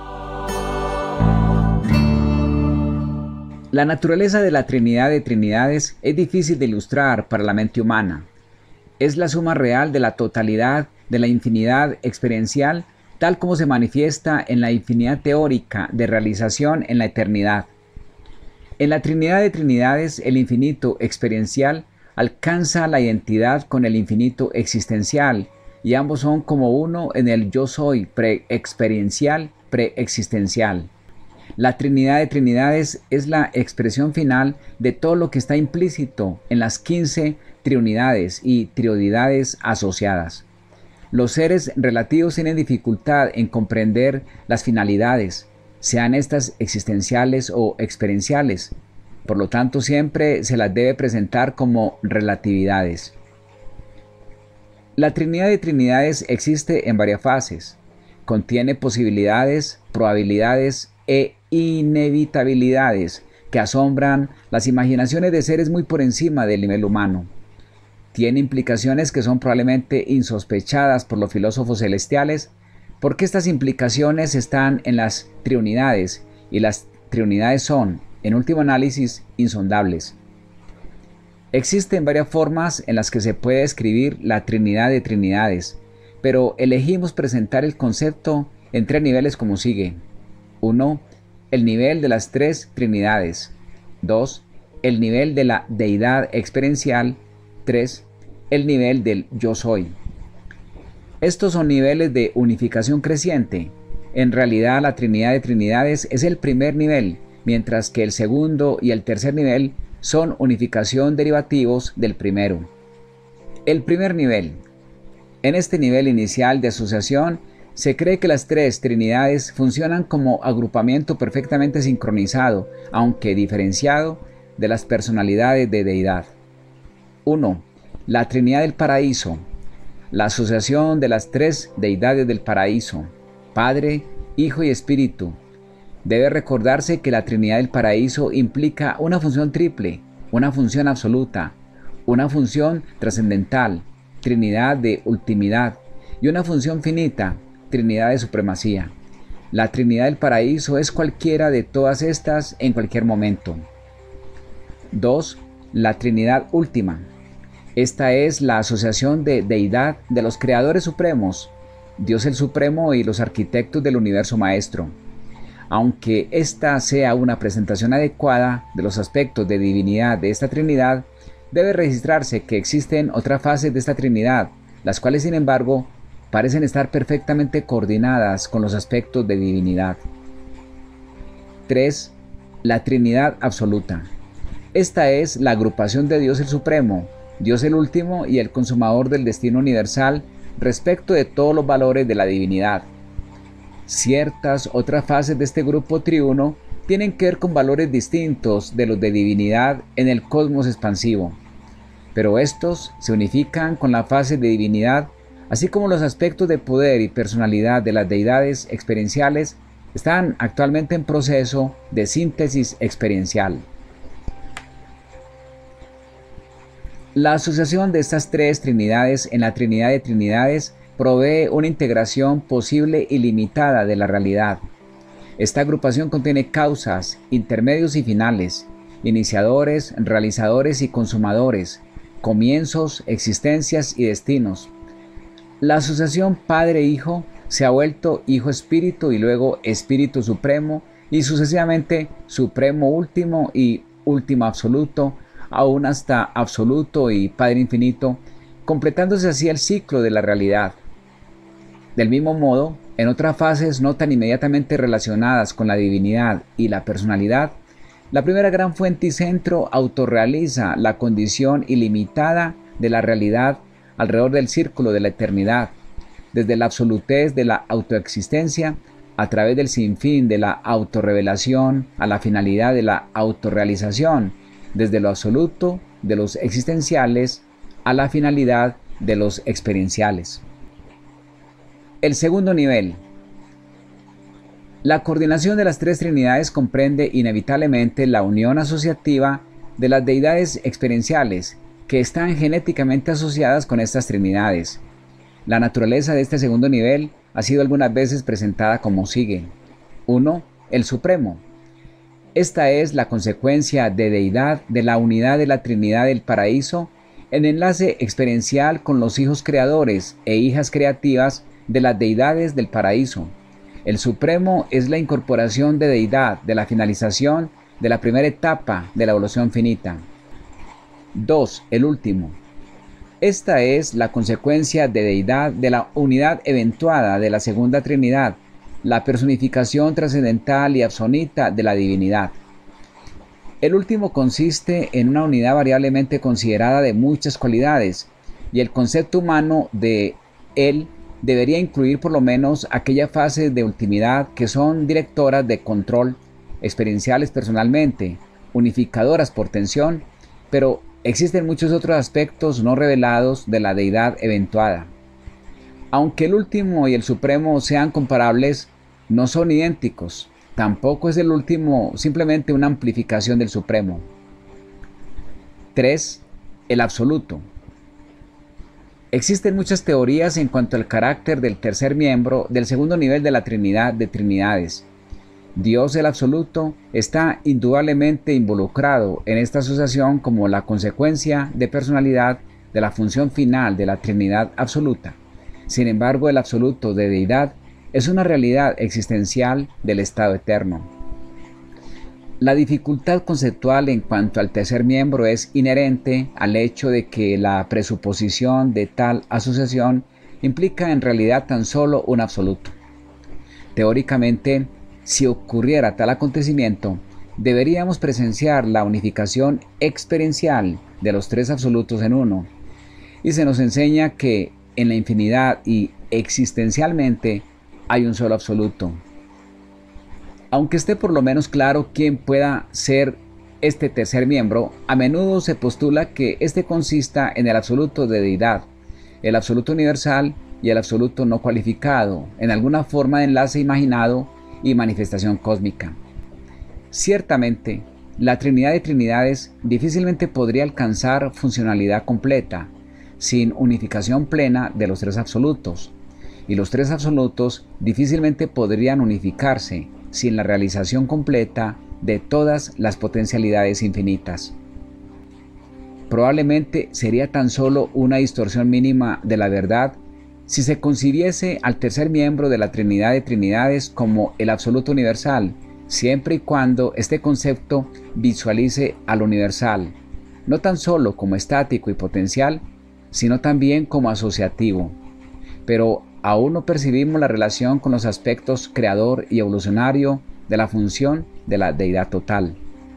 La naturaleza de la Trinidad de Trinidades es difícil de ilustrar para la mente humana. Es la suma real de la totalidad de la infinidad experiencial, tal como se manifiesta en la infinidad teórica de realización en la eternidad. En la Trinidad de Trinidades, el infinito experiencial alcanza la identidad con el infinito existencial, y ambos son como uno en el yo soy preexperiencial, preexistencial. La Trinidad de Trinidades es la expresión final de todo lo que está implícito en las 15 triunidades y triodidades asociadas. Los seres relativos tienen dificultad en comprender las finalidades, sean estas existenciales o experienciales. Por lo tanto, siempre se las debe presentar como relatividades. La Trinidad de Trinidades existe en varias fases. Contiene posibilidades, probabilidades e inevitabilidades que asombran las imaginaciones de seres muy por encima del nivel humano. Tiene implicaciones que son probablemente insospechadas por los filósofos celestiales, porque estas implicaciones están en las triunidades, y las triunidades son, en último análisis, insondables. Existen varias formas en las que se puede describir la Trinidad de Trinidades, pero elegimos presentar el concepto en 3 niveles como sigue. 1. El nivel de las 3 Trinidades. 2. El nivel de la deidad experiencial. 3. El nivel del yo soy. Estos son niveles de unificación creciente. En realidad, la Trinidad de Trinidades es el primer nivel, mientras que el segundo y el tercer nivel son unificación derivativos del primero. El primer nivel. En este nivel inicial de asociación, se cree que las 3 Trinidades funcionan como agrupamiento perfectamente sincronizado, aunque diferenciado, de las personalidades de deidad. 1. La Trinidad del Paraíso. La asociación de las 3 deidades del paraíso, Padre, Hijo y Espíritu. Debe recordarse que la Trinidad del Paraíso implica una función triple, una función absoluta, una función trascendental, Trinidad de ultimidad, y una función finita, Trinidad de supremacía. La Trinidad del Paraíso es cualquiera de todas estas en cualquier momento. 2. La Trinidad última. Esta es la asociación de deidad de los creadores supremos, Dios el Supremo y los arquitectos del universo maestro. Aunque esta sea una presentación adecuada de los aspectos de divinidad de esta Trinidad, debe registrarse que existen otras fases de esta Trinidad, las cuales sin embargo parecen estar perfectamente coordinadas con los aspectos de divinidad. 3. La Trinidad absoluta. Esta es la agrupación de Dios el Supremo, Dios el Último y el Consumador del destino universal respecto de todos los valores de la divinidad. Ciertas otras fases de este grupo triuno tienen que ver con valores distintos de los de divinidad en el cosmos expansivo, pero estos se unifican con la fase de divinidad, así como los aspectos de poder y personalidad de las deidades experienciales están actualmente en proceso de síntesis experiencial. La asociación de estas 3 Trinidades en la Trinidad de Trinidades provee una integración posible y limitada de la realidad. Esta agrupación contiene causas, intermedios y finales, iniciadores, realizadores y consumadores, comienzos, existencias y destinos. La asociación Padre-Hijo se ha vuelto Hijo-Espíritu y luego Espíritu Supremo y sucesivamente Supremo Último y Último Absoluto, aún hasta Absoluto y Padre Infinito, completándose así el ciclo de la realidad. Del mismo modo, en otras fases no tan inmediatamente relacionadas con la divinidad y la personalidad, la primera gran fuente y centro autorrealiza la condición ilimitada de la realidad alrededor del círculo de la eternidad, desde la absolutez de la autoexistencia a través del sinfín de la autorrevelación a la finalidad de la autorrealización, desde lo absoluto de los existenciales a la finalidad de los experienciales. El segundo nivel. La coordinación de las 3 Trinidades comprende inevitablemente la unión asociativa de las deidades experienciales que están genéticamente asociadas con estas Trinidades. La naturaleza de este segundo nivel ha sido algunas veces presentada como sigue. 1. El Supremo. Esta es la consecuencia de deidad de la unidad de la Trinidad del Paraíso en enlace experiencial con los hijos creadores e hijas creativas de las deidades del paraíso. El Supremo es la incorporación de deidad de la finalización de la primera etapa de la evolución finita. 2. El Último. Esta es la consecuencia de deidad de la unidad eventuada de la segunda Trinidad, la personificación trascendental y absonita de la divinidad. El último consiste en una unidad variablemente considerada de muchas cualidades, y el concepto humano de él debería incluir por lo menos aquellas fases de ultimidad que son directoras de control, experienciales personalmente, unificadoras por tensión, pero existen muchos otros aspectos no revelados de la deidad eventuada. Aunque el último y el supremo sean comparables, no son idénticos. Tampoco es el último simplemente una amplificación del supremo. 3. El absoluto. Existen muchas teorías en cuanto al carácter del tercer miembro del segundo nivel de la Trinidad de Trinidades. Dios el absoluto está indudablemente involucrado en esta asociación como la consecuencia de personalidad de la función final de la Trinidad absoluta. Sin embargo, el absoluto de deidad es una realidad existencial del estado eterno. La dificultad conceptual en cuanto al tercer miembro es inherente al hecho de que la presuposición de tal asociación implica en realidad tan solo un absoluto. Teóricamente, si ocurriera tal acontecimiento, deberíamos presenciar la unificación experiencial de los tres absolutos en uno, y se nos enseña que en la infinidad y existencialmente hay un solo absoluto. Aunque esté por lo menos claro quién pueda ser este tercer miembro, a menudo se postula que este consista en el absoluto de deidad, el absoluto universal y el absoluto no cualificado, en alguna forma de enlace imaginado y manifestación cósmica. Ciertamente, la Trinidad de Trinidades difícilmente podría alcanzar funcionalidad completa, sin unificación plena de los tres absolutos, y los tres absolutos difícilmente podrían unificarse sin la realización completa de todas las potencialidades infinitas. Probablemente sería tan solo una distorsión mínima de la verdad si se concibiese al tercer miembro de la Trinidad de Trinidades como el absoluto universal, siempre y cuando este concepto visualice al universal, no tan solo como estático y potencial, sino también como asociativo. Pero aún no percibimos la relación con los aspectos creador y evolucionario de la función de la deidad total.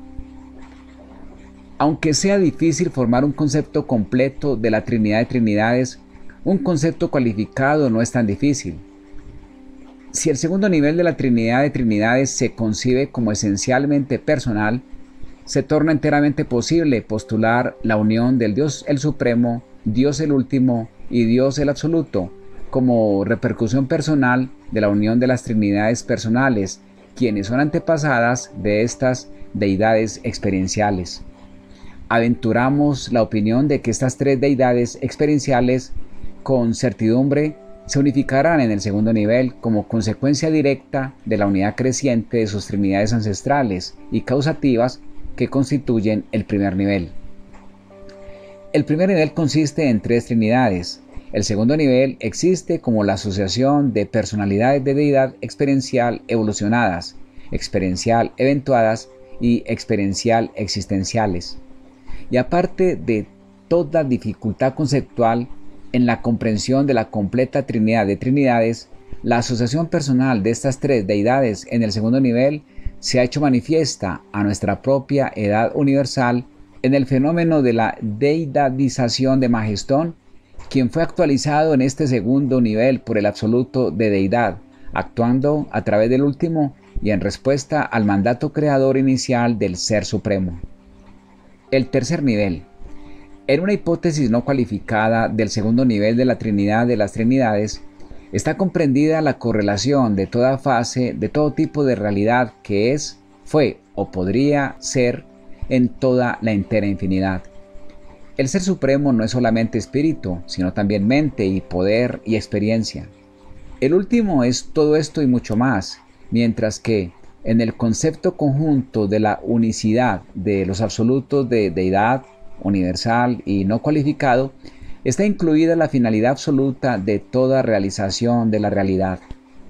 Aunque sea difícil formar un concepto completo de la Trinidad de Trinidades, un concepto cualificado no es tan difícil. Si el segundo nivel de la Trinidad de Trinidades se concibe como esencialmente personal, se torna enteramente posible postular la unión del Dios el Supremo, Dios el Último y Dios el Absoluto, como repercusión personal de la unión de las Trinidades personales, quienes son antepasadas de estas deidades experienciales. Aventuramos la opinión de que estas tres deidades experienciales con certidumbre se unificarán en el segundo nivel como consecuencia directa de la unidad creciente de sus trinidades ancestrales y causativas que constituyen el primer nivel. El primer nivel consiste en tres trinidades. El segundo nivel existe como la asociación de personalidades de deidad experiencial evolucionadas, experiencial eventuadas y experiencial existenciales. Y aparte de toda dificultad conceptual en la comprensión de la completa Trinidad de Trinidades, la asociación personal de estas tres deidades en el segundo nivel se ha hecho manifiesta a nuestra propia edad universal en el fenómeno de la deidadización de Magestón, quien fue actualizado en este segundo nivel por el absoluto de deidad, actuando a través del último y en respuesta al mandato creador inicial del Ser Supremo. El tercer nivel. En una hipótesis no cualificada del segundo nivel de la Trinidad de las Trinidades, está comprendida la correlación de toda fase, de todo tipo de realidad que es, fue o podría ser en toda la entera infinidad. El Ser Supremo no es solamente espíritu, sino también mente y poder y experiencia. El último es todo esto y mucho más, mientras que en el concepto conjunto de la unicidad de los absolutos de deidad, universal y no cualificado, está incluida la finalidad absoluta de toda realización de la realidad.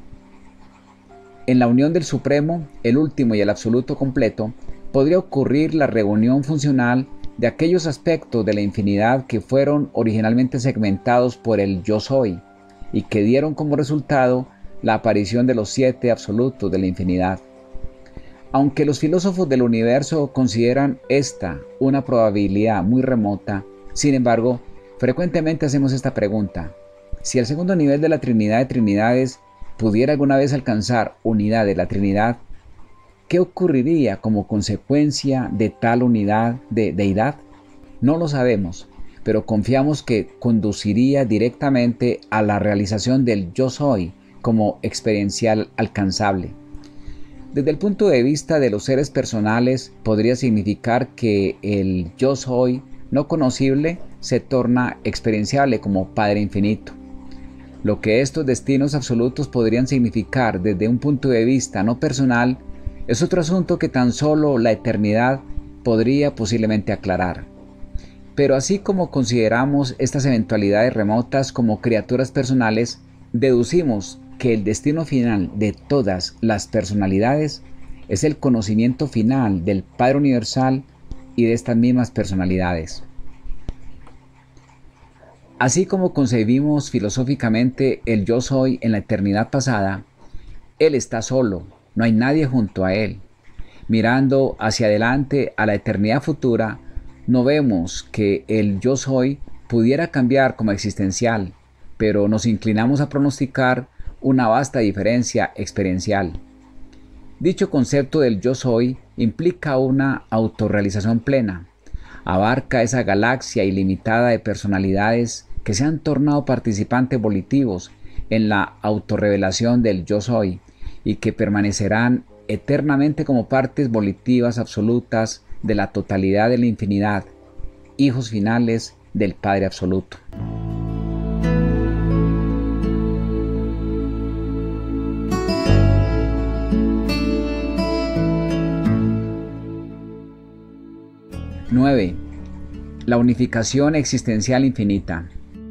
En la unión del Supremo, el último y el absoluto completo, podría ocurrir la reunión funcional de aquellos aspectos de la infinidad que fueron originalmente segmentados por el Yo Soy y que dieron como resultado la aparición de los 7 absolutos de la infinidad. Aunque los filósofos del universo consideran esta una probabilidad muy remota, sin embargo, frecuentemente hacemos esta pregunta: si el segundo nivel de la Trinidad de Trinidades pudiera alguna vez alcanzar unidad de la Trinidad, ¿qué ocurriría como consecuencia de tal unidad de deidad? No lo sabemos, pero confiamos que conduciría directamente a la realización del Yo Soy como experiencial alcanzable. Desde el punto de vista de los seres personales, podría significar que el Yo Soy no conocible se torna experienciable como Padre Infinito. Lo que estos destinos absolutos podrían significar desde un punto de vista no personal es otro asunto que tan solo la eternidad podría posiblemente aclarar. Pero así como consideramos estas eventualidades remotas como criaturas personales, deducimos que el destino final de todas las personalidades es el conocimiento final del Padre Universal y de estas mismas personalidades. Así como concebimos filosóficamente el yo soy en la eternidad pasada, Él está solo, no hay nadie junto a Él. Mirando hacia adelante a la eternidad futura, no vemos que el yo soy pudiera cambiar como existencial, pero nos inclinamos a pronosticar una vasta diferencia experiencial. Dicho concepto del yo soy implica una autorrealización plena. Abarca esa galaxia ilimitada de personalidades que se han tornado participantes volitivos en la autorrevelación del yo soy y que permanecerán eternamente como partes volitivas absolutas de la totalidad de la infinidad, hijos finales del Padre Absoluto. ¡9! La unificación existencial infinita.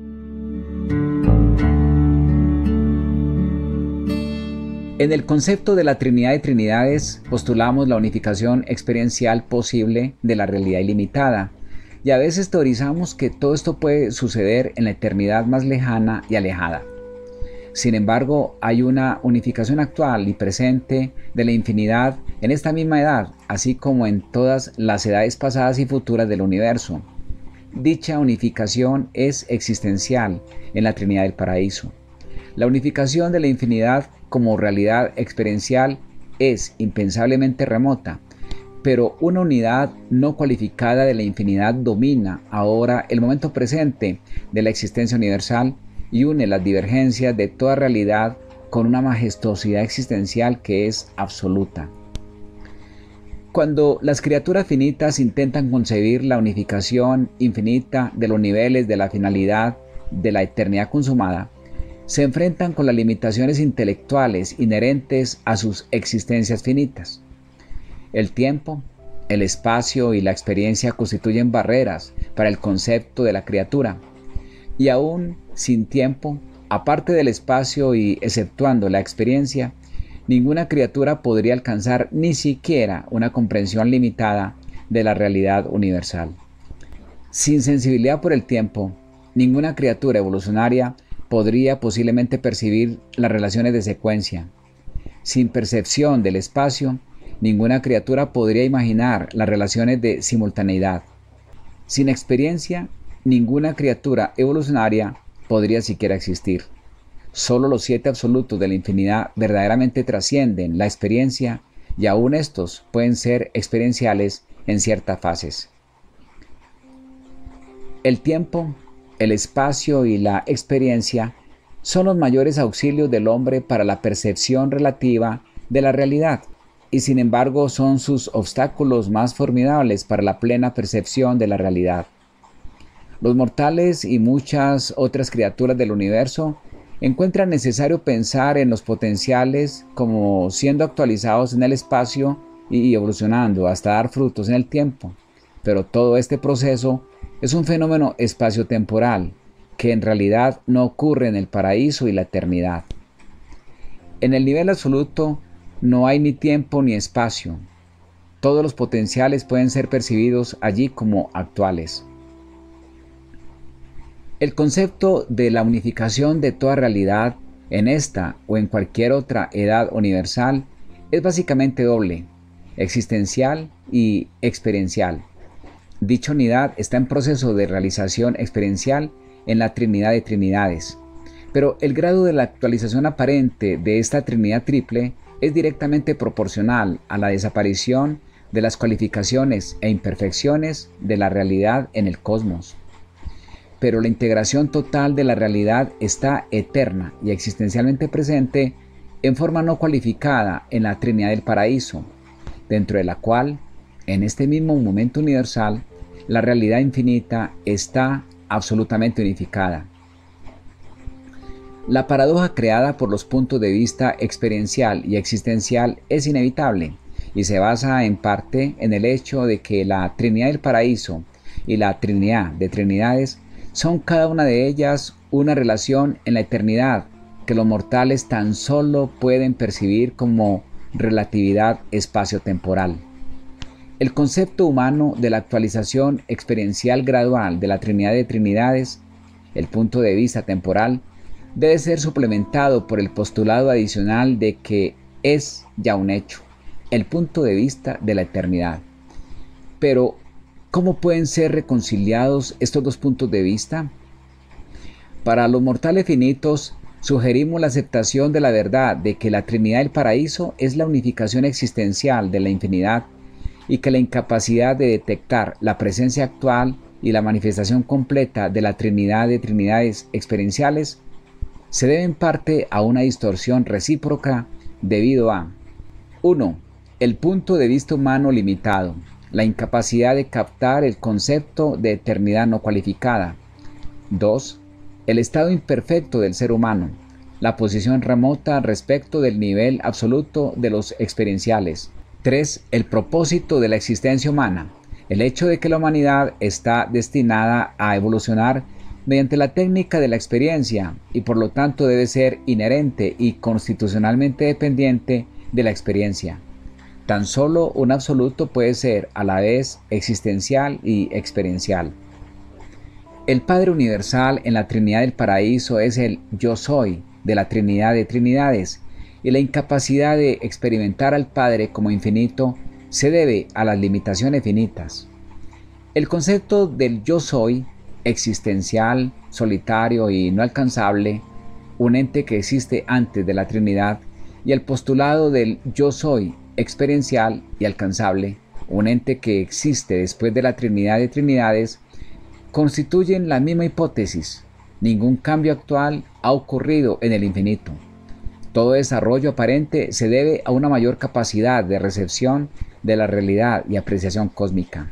En el concepto de la Trinidad de Trinidades postulamos la unificación experiencial posible de la realidad ilimitada, y a veces teorizamos que todo esto puede suceder en la eternidad más lejana y alejada. Sin embargo, hay una unificación actual y presente de la infinidad en esta misma edad, así como en todas las edades pasadas y futuras del universo. Dicha unificación es existencial en la Trinidad del Paraíso. La unificación de la infinidad como realidad experiencial es impensablemente remota, pero una unidad no cualificada de la infinidad domina ahora el momento presente de la existencia universal y une las divergencias de toda realidad con una majestuosidad existencial que es absoluta. Cuando las criaturas finitas intentan concebir la unificación infinita de los niveles de la finalidad de la eternidad consumada, se enfrentan con las limitaciones intelectuales inherentes a sus existencias finitas. El tiempo, el espacio y la experiencia constituyen barreras para el concepto de la criatura, y aún sin tiempo, aparte del espacio y exceptuando la experiencia, ninguna criatura podría alcanzar ni siquiera una comprensión limitada de la realidad universal. Sin sensibilidad por el tiempo, ninguna criatura evolucionaria podría posiblemente percibir las relaciones de secuencia. Sin percepción del espacio, ninguna criatura podría imaginar las relaciones de simultaneidad. Sin experiencia, ninguna criatura evolucionaria podría siquiera existir. Solo los 7 absolutos de la infinidad verdaderamente trascienden la experiencia y aún estos pueden ser experienciales en ciertas fases. El tiempo, el espacio y la experiencia son los mayores auxilios del hombre para la percepción relativa de la realidad y sin embargo son sus obstáculos más formidables para la plena percepción de la realidad. Los mortales y muchas otras criaturas del universo encuentran necesario pensar en los potenciales como siendo actualizados en el espacio y evolucionando hasta dar frutos en el tiempo, pero todo este proceso es un fenómeno espaciotemporal que en realidad no ocurre en el paraíso y la eternidad. En el nivel absoluto no hay ni tiempo ni espacio. Todos los potenciales pueden ser percibidos allí como actuales. El concepto de la unificación de toda realidad en esta o en cualquier otra edad universal es básicamente doble, existencial y experiencial. Dicha unidad está en proceso de realización experiencial en la Trinidad de Trinidades, pero el grado de la actualización aparente de esta Trinidad triple es directamente proporcional a la desaparición de las cualificaciones e imperfecciones de la realidad en el cosmos. Pero la integración total de la realidad está eterna y existencialmente presente en forma no cualificada en la Trinidad del Paraíso, dentro de la cual, en este mismo momento universal, la realidad infinita está absolutamente unificada. La paradoja creada por los puntos de vista experiencial y existencial es inevitable y se basa en parte en el hecho de que la Trinidad del Paraíso y la Trinidad de Trinidades son cada una de ellas una relación en la eternidad que los mortales tan solo pueden percibir como relatividad espacio-temporal. El concepto humano de la actualización experiencial gradual de la Trinidad de Trinidades, el punto de vista temporal, debe ser suplementado por el postulado adicional de que es ya un hecho, el punto de vista de la eternidad. Pero, ¿cómo pueden ser reconciliados estos dos puntos de vista? Para los mortales finitos, sugerimos la aceptación de la verdad de que la Trinidad del Paraíso es la unificación existencial de la infinidad y que la incapacidad de detectar la presencia actual y la manifestación completa de la Trinidad de Trinidades experienciales se debe en parte a una distorsión recíproca debido a 1. El punto de vista humano limitado, la incapacidad de captar el concepto de eternidad no cualificada. 2. El estado imperfecto del ser humano, la posición remota respecto del nivel absoluto de los experienciales. 3. El propósito de la existencia humana, el hecho de que la humanidad está destinada a evolucionar mediante la técnica de la experiencia y por lo tanto debe ser inherente y constitucionalmente dependiente de la experiencia. Tan solo un absoluto puede ser a la vez existencial y experiencial. El Padre Universal en la Trinidad del Paraíso es el Yo Soy de la Trinidad de Trinidades, y la incapacidad de experimentar al Padre como infinito se debe a las limitaciones finitas. El concepto del Yo Soy, existencial, solitario y no alcanzable, un ente que existe antes de la Trinidad, y el postulado del Yo Soy, experiencial y alcanzable, un ente que existe después de la Trinidad de Trinidades, constituyen la misma hipótesis. Ningún cambio actual ha ocurrido en el infinito. Todo desarrollo aparente se debe a una mayor capacidad de recepción de la realidad y apreciación cósmica.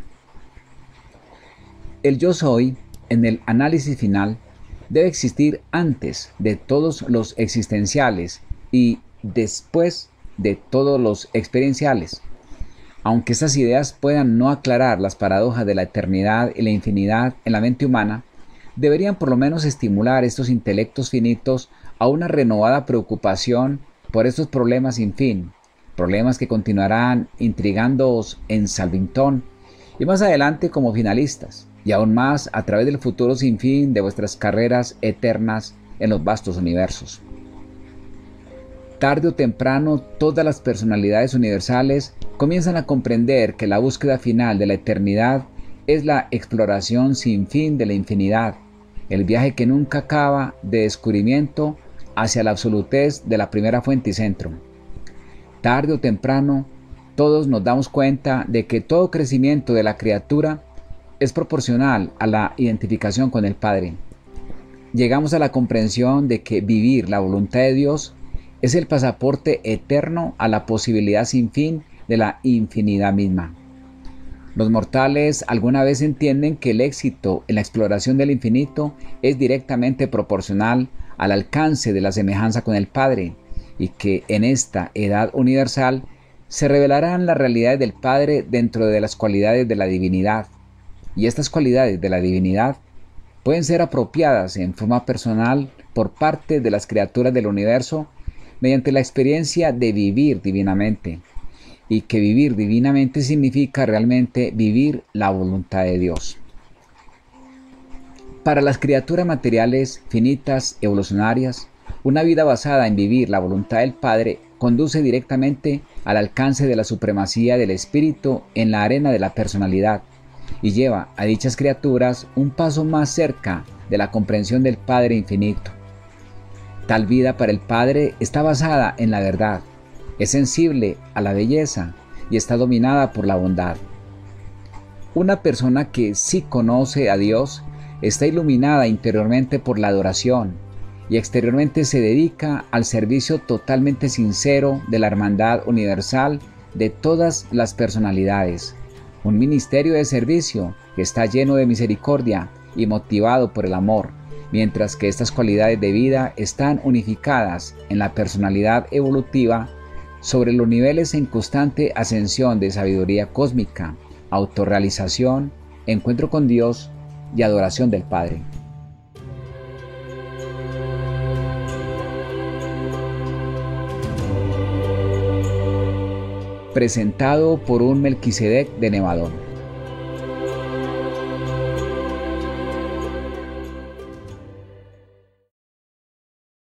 El Yo Soy, en el análisis final, debe existir antes de todos los existenciales y después de todos los experienciales. Aunque estas ideas puedan no aclarar las paradojas de la eternidad y la infinidad en la mente humana, deberían por lo menos estimular estos intelectos finitos a una renovada preocupación por estos problemas sin fin, problemas que continuarán intrigándoos en Salvington y más adelante como finalistas, y aún más a través del futuro sin fin de vuestras carreras eternas en los vastos universos. Tarde o temprano, todas las personalidades universales comienzan a comprender que la búsqueda final de la eternidad es la exploración sin fin de la infinidad, el viaje que nunca acaba de descubrimiento hacia la absolutez de la primera fuente y centro. Tarde o temprano, todos nos damos cuenta de que todo crecimiento de la criatura es proporcional a la identificación con el Padre. Llegamos a la comprensión de que vivir la voluntad de Dios es el pasaporte eterno a la posibilidad sin fin de la infinidad misma. Los mortales alguna vez entienden que el éxito en la exploración del infinito es directamente proporcional al alcance de la semejanza con el Padre, y que en esta edad universal se revelarán las realidades del Padre dentro de las cualidades de la divinidad, y estas cualidades de la divinidad pueden ser apropiadas en forma personal por parte de las criaturas del universo mediante la experiencia de vivir divinamente, y que vivir divinamente significa realmente vivir la voluntad de Dios. Para las criaturas materiales finitas evolucionarias, una vida basada en vivir la voluntad del Padre conduce directamente al alcance de la supremacía del espíritu en la arena de la personalidad y lleva a dichas criaturas un paso más cerca de la comprensión del Padre infinito. Tal vida para el Padre está basada en la verdad, es sensible a la belleza y está dominada por la bondad. Una persona que sí conoce a Dios está iluminada interiormente por la adoración y exteriormente se dedica al servicio totalmente sincero de la hermandad universal de todas las personalidades, un ministerio de servicio que está lleno de misericordia y motivado por el amor, mientras que estas cualidades de vida están unificadas en la personalidad evolutiva sobre los niveles en constante ascensión de sabiduría cósmica, autorrealización, encuentro con Dios y adoración del Padre. presentado por un Melquisedec de Nevadón.